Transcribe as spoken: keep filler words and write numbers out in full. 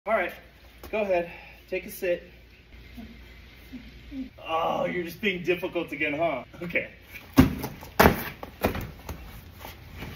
All right, go ahead. Take a sit. Oh, you're just being difficult again, huh? Okay.